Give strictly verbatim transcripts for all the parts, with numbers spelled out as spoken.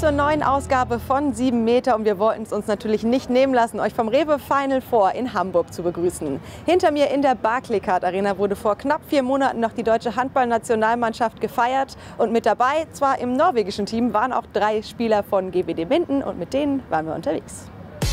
zur neuen Ausgabe von sieben Meter und wir wollten es uns natürlich nicht nehmen lassen, euch vom Rewe Final Four in Hamburg zu begrüßen. Hinter mir in der Barclaycard Arena wurde vor knapp vier Monaten noch die deutsche Handballnationalmannschaft gefeiert und mit dabei, zwar im norwegischen Team, waren auch drei Spieler von G W D Minden und mit denen waren wir unterwegs.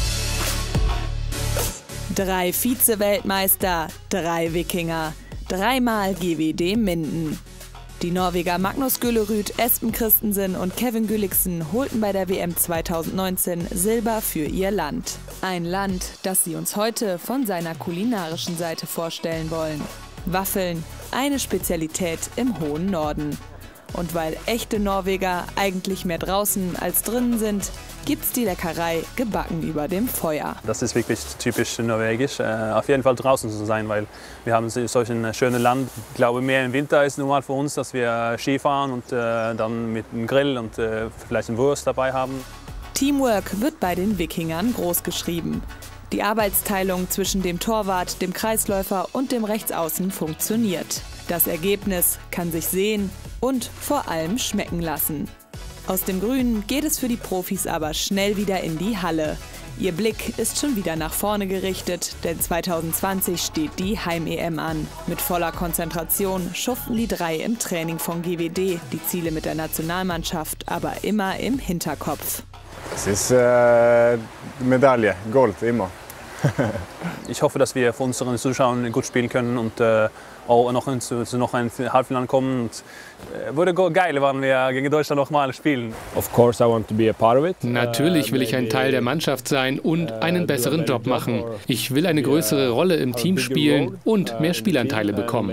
Drei Vize-Weltmeister, drei Wikinger, dreimal G W D Minden. Die Norweger Magnus Güllerud, Espen Christensen und Kevin Gulliksen holten bei der W M zweitausendneunzehn Silber für ihr Land. Ein Land, das sie uns heute von seiner kulinarischen Seite vorstellen wollen. Waffeln, eine Spezialität im hohen Norden. Und weil echte Norweger eigentlich mehr draußen als drinnen sind, gibt's die Leckerei gebacken über dem Feuer. Das ist wirklich typisch norwegisch, äh, auf jeden Fall draußen zu sein, weil wir haben solch ein schönes Land. Ich glaube, mehr im Winter ist normal für uns, dass wir Skifahren und äh, dann mit einem Grill und äh, vielleicht eine Wurst dabei haben. Teamwork wird bei den Wikingern großgeschrieben. Die Arbeitsteilung zwischen dem Torwart, dem Kreisläufer und dem Rechtsaußen funktioniert. Das Ergebnis kann sich sehen und vor allem schmecken lassen. Aus dem Grünen geht es für die Profis aber schnell wieder in die Halle. Ihr Blick ist schon wieder nach vorne gerichtet, denn zweitausendzwanzig steht die Heim-E M an. Mit voller Konzentration schuften die drei im Training von G W D, die Ziele mit der Nationalmannschaft aber immer im Hinterkopf. Es ist äh, Medaille, Gold, immer. Ich hoffe, dass wir für unsere Zuschauer gut spielen können und äh, auch noch zu, zu noch ein Halbfinale kommen. Und, äh, wurde geil, wenn wir gegen Deutschland noch mal spielen. Of course I want to be a part of it. Natürlich will ich ein Teil der Mannschaft sein und einen besseren Job machen. Ich will eine größere Rolle im Team spielen und mehr Spielanteile bekommen.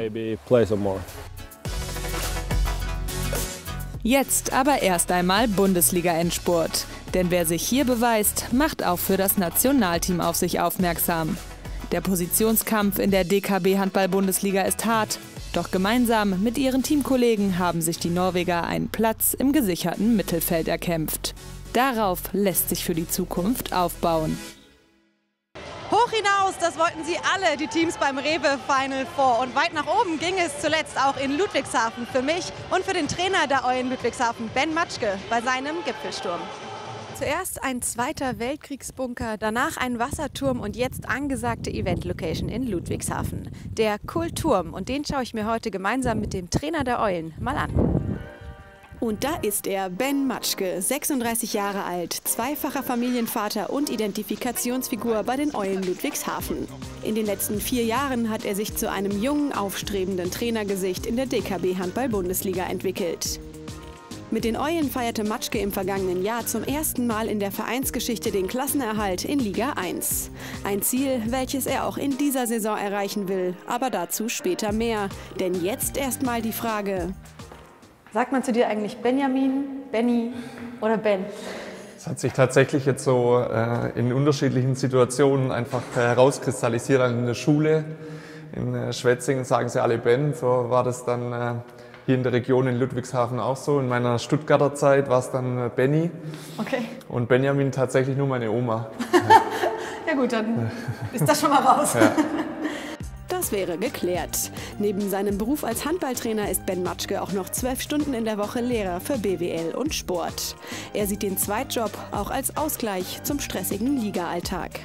Jetzt aber erst einmal Bundesliga-Endspurt. Denn wer sich hier beweist, macht auch für das Nationalteam auf sich aufmerksam. Der Positionskampf in der D K B-Handball-Bundesliga ist hart. Doch gemeinsam mit ihren Teamkollegen haben sich die Norweger einen Platz im gesicherten Mittelfeld erkämpft. Darauf lässt sich für die Zukunft aufbauen. Hoch hinaus, das wollten sie alle, die Teams beim Rewe Final Four. Und weit nach oben ging es zuletzt auch in Ludwigshafen für mich und für den Trainer der Eulen Ludwigshafen, Ben Matschke, bei seinem Gipfelsturm. Zuerst ein zweiter Weltkriegsbunker, danach ein Wasserturm und jetzt angesagte Event-Location in Ludwigshafen. Der Kulturm, und den schaue ich mir heute gemeinsam mit dem Trainer der Eulen mal an. Und da ist er, Ben Matschke, sechsunddreißig Jahre alt, zweifacher Familienvater und Identifikationsfigur bei den Eulen Ludwigshafen. In den letzten vier Jahren hat er sich zu einem jungen, aufstrebenden Trainergesicht in der D K B-Handball-Bundesliga entwickelt. Mit den Eulen feierte Matschke im vergangenen Jahr zum ersten Mal in der Vereinsgeschichte den Klassenerhalt in Liga eins. Ein Ziel, welches er auch in dieser Saison erreichen will, aber dazu später mehr. Denn jetzt erstmal die Frage: Sagt man zu dir eigentlich Benjamin, Benny oder Ben? Es hat sich tatsächlich jetzt so äh, in unterschiedlichen Situationen einfach äh, herauskristallisiert. In der Schule, in äh, Schwetzingen sagen sie alle Ben, so war das dann äh, hier in der Region in Ludwigshafen auch so. In meiner Stuttgarter Zeit war es dann äh, Benny. Okay. Und Benjamin tatsächlich nur meine Oma. Ja gut, dann ist das schon mal raus. Ja. Das wäre geklärt. Neben seinem Beruf als Handballtrainer ist Ben Matschke auch noch zwölf Stunden in der Woche Lehrer für B W L und Sport. Er sieht den Zweitjob auch als Ausgleich zum stressigen Liga-Alltag.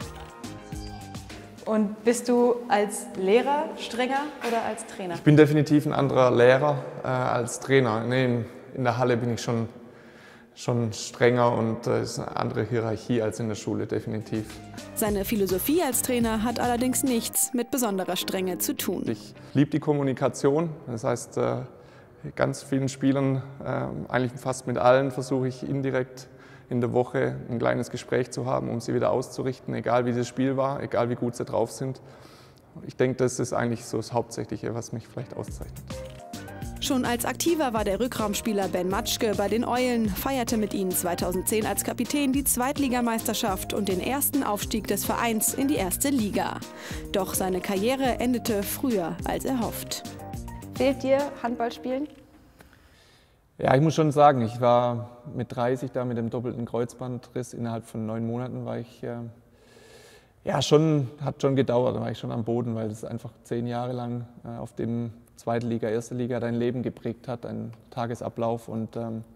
Und bist du als Lehrer strenger oder als Trainer? Ich bin definitiv ein anderer Lehrer äh, als Trainer. Nee, in, in der Halle bin ich schon, schon strenger und es äh, ist eine andere Hierarchie als in der Schule, definitiv. Seine Philosophie als Trainer hat allerdings nichts mit besonderer Strenge zu tun. Ich liebe die Kommunikation. Das heißt, äh, ganz vielen Spielern, äh, eigentlich fast mit allen, versuche ich indirekt in der Woche ein kleines Gespräch zu haben, um sie wieder auszurichten, egal wie das Spiel war, egal wie gut sie drauf sind. Ich denke, das ist eigentlich so das Hauptsächliche, was mich vielleicht auszeichnet. Schon als Aktiver war der Rückraumspieler Ben Matschke bei den Eulen, feierte mit ihnen zweitausendzehn als Kapitän die Zweitligameisterschaft und den ersten Aufstieg des Vereins in die erste Liga. Doch seine Karriere endete früher als erhofft. Fehlt dir Handballspielen? Ja, ich muss schon sagen, ich war mit dreißig da mit dem doppelten Kreuzbandriss. Innerhalb von neun Monaten war ich, äh, ja, schon, hat schon gedauert, da war ich schon am Boden, weil es einfach zehn Jahre lang äh, auf dem zweite Liga, erste Liga dein Leben geprägt hat, dein Tagesablauf. Und ähm,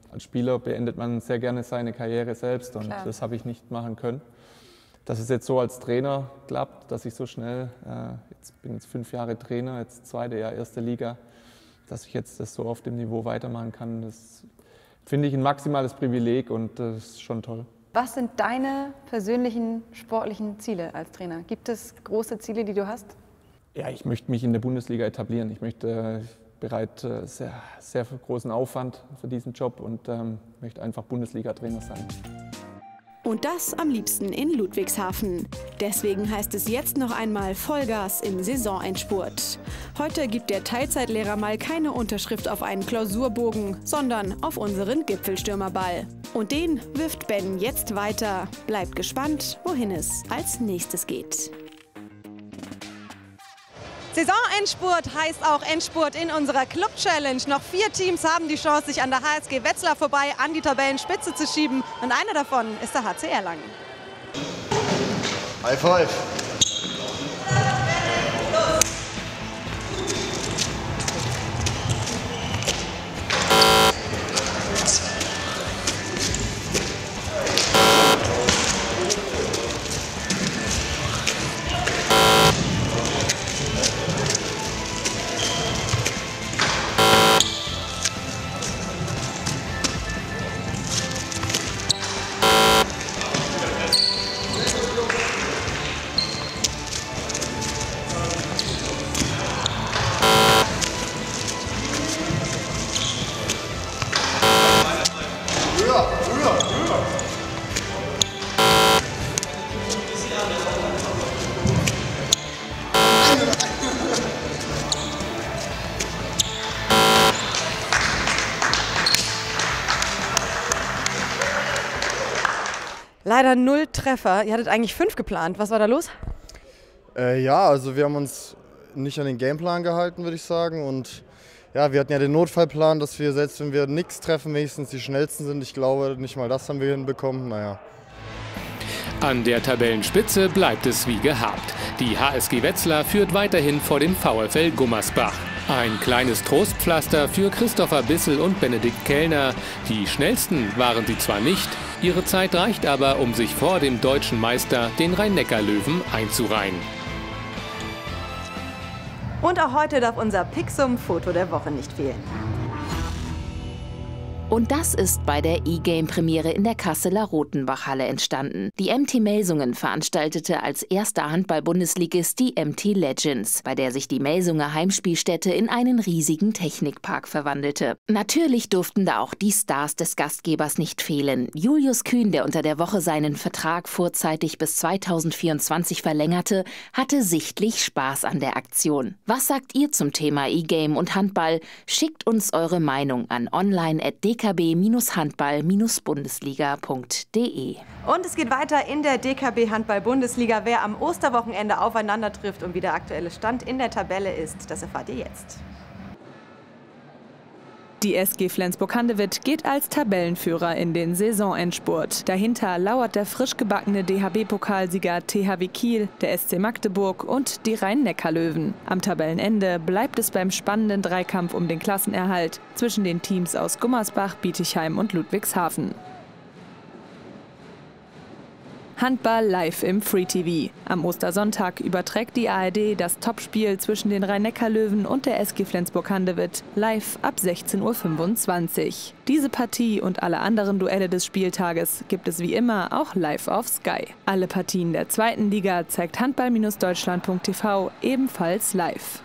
als Spieler beendet man sehr gerne seine Karriere selbst und Klar. das habe ich nicht machen können. Dass es jetzt so als Trainer klappt, dass ich so schnell, äh, jetzt bin jetzt fünf Jahre Trainer, jetzt zweite Jahr erste Liga, dass ich jetzt das so auf dem Niveau weitermachen kann, das finde ich ein maximales Privileg und das ist schon toll. Was sind deine persönlichen sportlichen Ziele als Trainer? Gibt es große Ziele, die du hast? Ja, ich möchte mich in der Bundesliga etablieren. Ich möchte bereit sehr, sehr großen Aufwand für diesen Job und ähm, möchte einfach Bundesliga-Trainer sein. Und das am liebsten in Ludwigshafen. Deswegen heißt es jetzt noch einmal Vollgas im Saisonendspurt. Heute gibt der Teilzeitlehrer mal keine Unterschrift auf einen Klausurbogen, sondern auf unseren Gipfelstürmerball. Und den wirft Ben jetzt weiter. Bleibt gespannt, wohin es als nächstes geht. Saisonendspurt heißt auch Endspurt in unserer Club-Challenge. Noch vier Teams haben die Chance, sich an der H S G Wetzlar vorbei an die Tabellenspitze zu schieben. Und einer davon ist der H C Erlangen. High five! Leider null Treffer. Ihr hattet eigentlich fünf geplant. Was war da los? Äh, ja, also wir haben uns nicht an den Gameplan gehalten, würde ich sagen. Und ja, wir hatten ja den Notfallplan, dass wir, selbst wenn wir nichts treffen, wenigstens die schnellsten sind. Ich glaube, nicht mal das haben wir hinbekommen. Naja. An der Tabellenspitze bleibt es wie gehabt. Die H S G Wetzlar führt weiterhin vor dem VfL Gummersbach. Ein kleines Trostpflaster für Christopher Bissel und Benedikt Kellner. Die schnellsten waren sie zwar nicht, ihre Zeit reicht aber, um sich vor dem deutschen Meister, den Rhein-Neckar-Löwen, einzureihen. Und auch heute darf unser Pixum-Foto der Woche nicht fehlen. Und das ist bei der E-Game-Premiere in der Kasseler Rotenbach-Halle entstanden. Die M T Melsungen veranstaltete als erster Handball-Bundesligist die M T Legends, bei der sich die Melsunger Heimspielstätte in einen riesigen Technikpark verwandelte. Natürlich durften da auch die Stars des Gastgebers nicht fehlen. Julius Kühn, der unter der Woche seinen Vertrag vorzeitig bis zweitausendvierundzwanzig verlängerte, hatte sichtlich Spaß an der Aktion. Was sagt ihr zum Thema E-Game und Handball? Schickt uns eure Meinung an online at d k b Handball Bundesliga punkt de. Und es geht weiter in der D K B Handball-Bundesliga. Wer am Osterwochenende aufeinander trifft und wie der aktuelle Stand in der Tabelle ist, das erfahrt ihr jetzt. Die S G Flensburg-Handewitt geht als Tabellenführer in den Saisonendspurt. Dahinter lauert der frisch gebackene D H B-Pokalsieger T H W Kiel, der S C Magdeburg und die Rhein-Neckar-Löwen. Am Tabellenende bleibt es beim spannenden Dreikampf um den Klassenerhalt zwischen den Teams aus Gummersbach, Bietigheim und Ludwigshafen. Handball live im Free T V. Am Ostersonntag überträgt die A R D das Topspiel zwischen den Rhein-Neckar-Löwen und der S G Flensburg-Handewitt live ab sechzehn Uhr fünfundzwanzig. Diese Partie und alle anderen Duelle des Spieltages gibt es wie immer auch live auf Sky. Alle Partien der zweiten Liga zeigt handball Deutschland punkt t v ebenfalls live.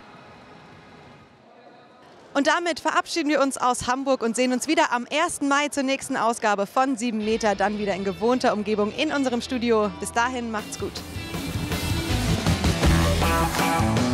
Und damit verabschieden wir uns aus Hamburg und sehen uns wieder am ersten Mai zur nächsten Ausgabe von sieben Meter, dann wieder in gewohnter Umgebung in unserem Studio. Bis dahin, macht's gut.